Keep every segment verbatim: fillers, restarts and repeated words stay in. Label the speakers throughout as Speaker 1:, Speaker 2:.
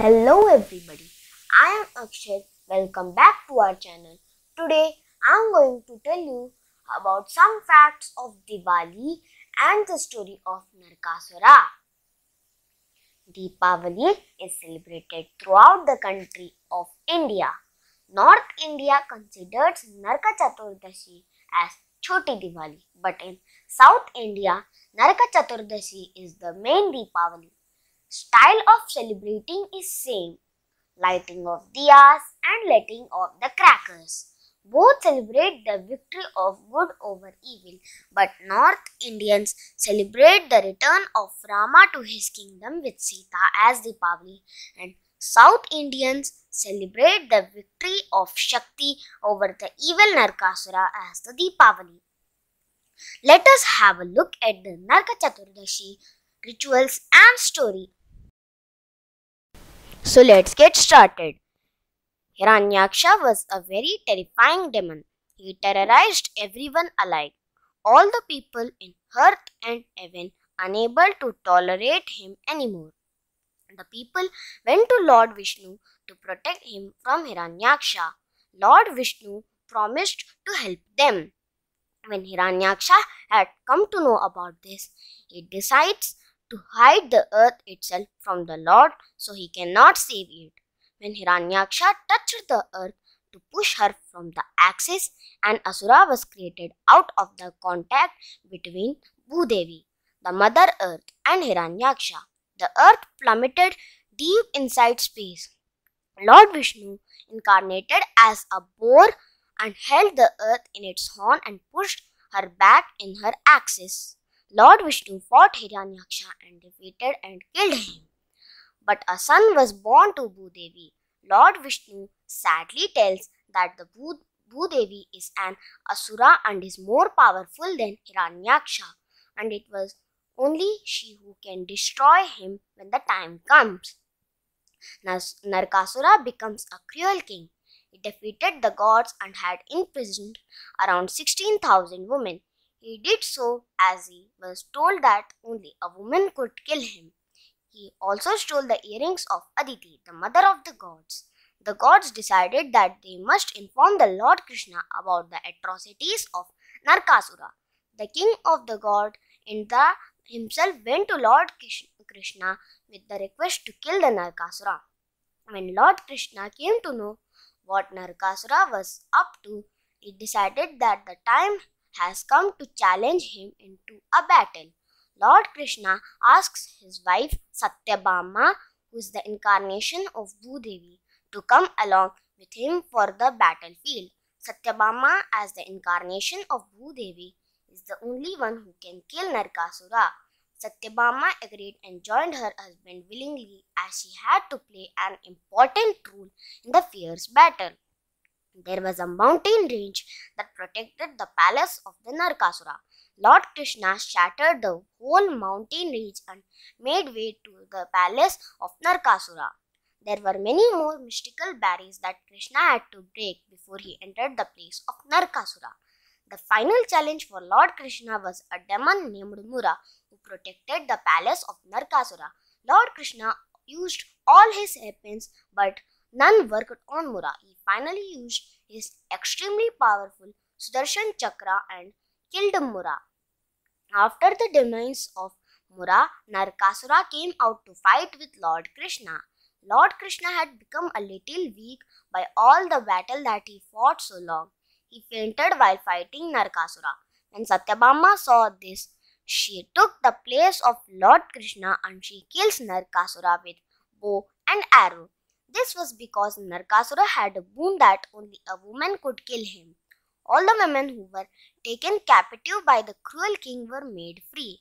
Speaker 1: Hello everybody, I am Akshay. Welcome back to our channel. Today I am going to tell you about some facts of Diwali and the story of Narkasura. Deepavali is celebrated throughout the country of India. North India considers Narka Chaturdashi as Choti Diwali, but in South India, Narka Chaturdashi is the main Deepavali. Style of celebrating is same, lighting of diyas and letting off the crackers. Both celebrate the victory of good over evil, but North Indians celebrate the return of Rama to his kingdom with Sita as Deepavali, and South Indians celebrate the victory of Shakti over the evil Narkasura as the Deepavali. Let us have a look at the Narka Chaturdashi rituals and story. So let's get started. Hiranyaksha was a very terrifying demon. He terrorized everyone alike. All the people in earth and heaven unable to tolerate him anymore. The people went to Lord Vishnu to protect him from Hiranyaksha. Lord Vishnu promised to help them. When Hiranyaksha had come to know about this, he decides to hide the earth itself from the Lord so he cannot save it. When Hiranyaksha touched the earth to push her from the axis, an Asura was created out of the contact between Bhudevi, the mother earth, and Hiranyaksha. The earth plummeted deep inside space. Lord Vishnu incarnated as a boar and held the earth in its horn and pushed her back in her axis. Lord Vishnu fought Hiranyaksha and defeated and killed him. But a son was born to Bhudevi. Lord Vishnu sadly tells that the Bhudevi is an Asura and is more powerful than Hiranyaksha, and it was only she who can destroy him when the time comes. Narkasura becomes a cruel king. He defeated the gods and had imprisoned around sixteen thousand women. He did so as he was told that only a woman could kill him. He also stole the earrings of Aditi, the mother of the gods. The gods decided that they must inform the Lord Krishna about the atrocities of Narkasura. The king of the god Indra himself went to Lord Krishna with the request to kill the Narkasura. When Lord Krishna came to know what Narkasura was up to, he decided that the time has come to challenge him into a battle. Lord Krishna asks his wife Satyabhama, who is the incarnation of Bhudevi, to come along with him for the battlefield. Satyabhama, as the incarnation of Bhudevi, is the only one who can kill Narkasura. Satyabhama agreed and joined her husband willingly as she had to play an important role in the fierce battle. There was a mountain range that protected the palace of the Narkasura. Lord Krishna shattered the whole mountain range and made way to the palace of Narkasura. There were many more mystical barriers that Krishna had to break before he entered the place of Narkasura. The final challenge for Lord Krishna was a demon named Mura who protected the palace of Narkasura. Lord Krishna used all his weapons, but none worked on Mura. He finally used his extremely powerful Sudarshan Chakra and killed Mura. After the demise of Mura, Narkasura came out to fight with Lord Krishna. Lord Krishna had become a little weak by all the battle that he fought so long. He fainted while fighting Narkasura. When Satyabhama saw this, she took the place of Lord Krishna and she kills Narkasura with bow and arrow. This was because Narkasura had a boon that only a woman could kill him. All the women who were taken captive by the cruel king were made free.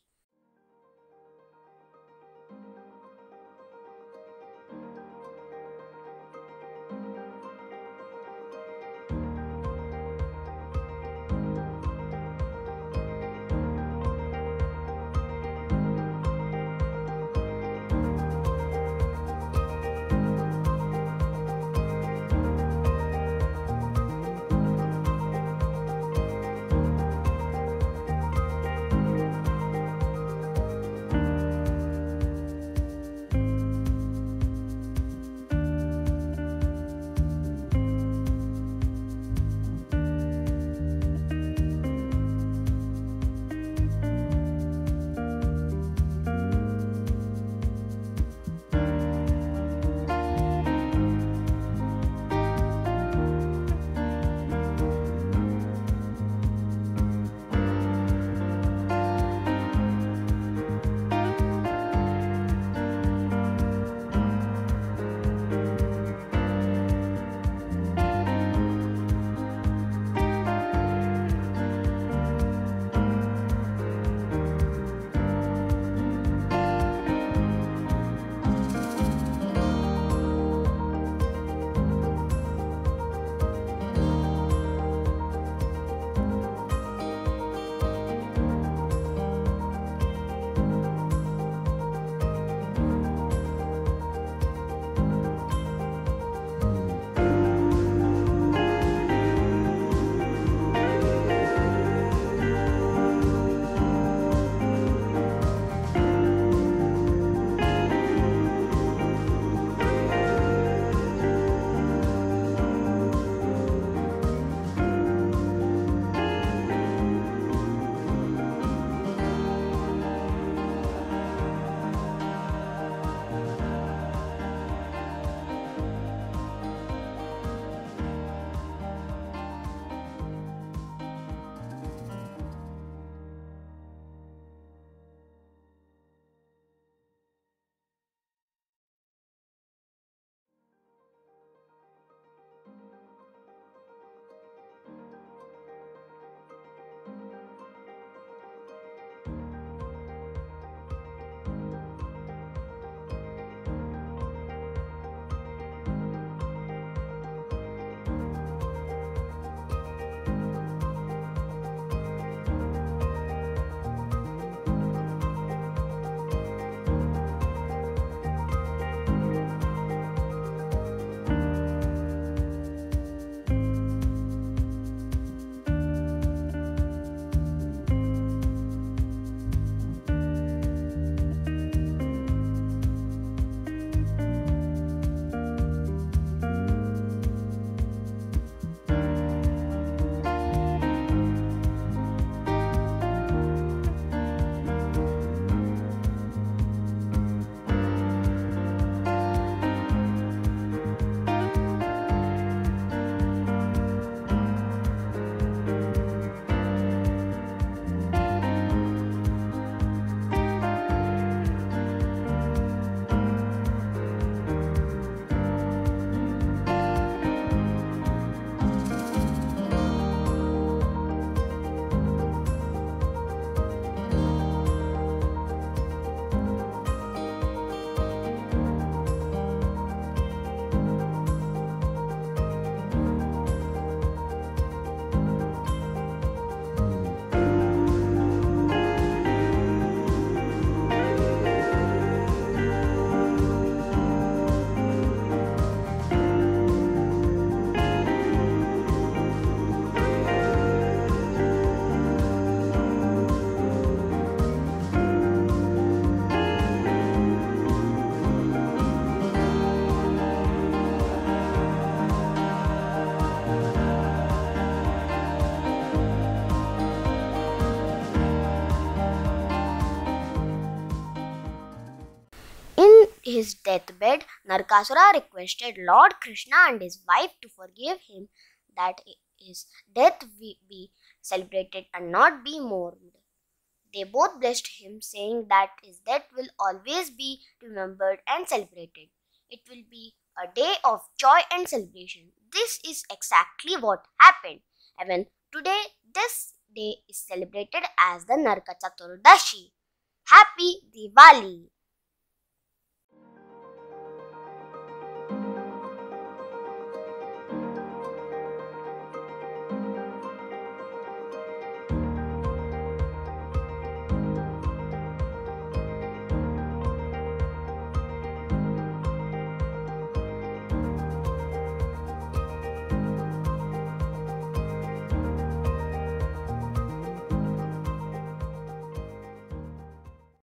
Speaker 1: his deathbed, Narkasura requested Lord Krishna and his wife to forgive him, that his death be celebrated and not be mourned. They both blessed him, saying that his death will always be remembered and celebrated. It will be a day of joy and celebration. This is exactly what happened. Even today, this day is celebrated as the Naraka Chaturdashi. Happy Diwali!